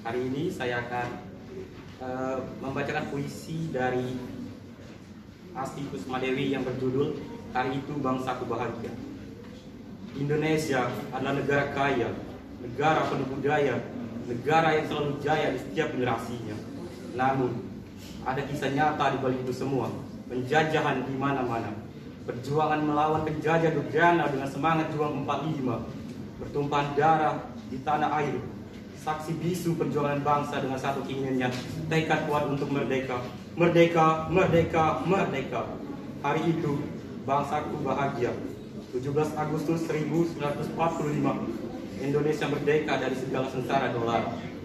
Hari ini saya akan membacakan puisi dari Asti Kusmadewi yang berjudul Hari Itu Bangsaku Bahagia. Indonesia adalah negara kaya, negara penuh budaya, negara yang selalu jaya di setiap generasinya. Namun, ada kisah nyata di balik itu semua, penjajahan di mana-mana. Perjuangan melawan penjajah durjana dengan semangat juang 45, bertumpahan darah di tanah air, saksi bisu perjuangan bangsa dengan satu keinginannya, tekad kuat untuk merdeka, merdeka, merdeka, merdeka. Hari itu bangsaku bahagia. 17 Agustus 1945, Indonesia merdeka dari segala sengsara dolar.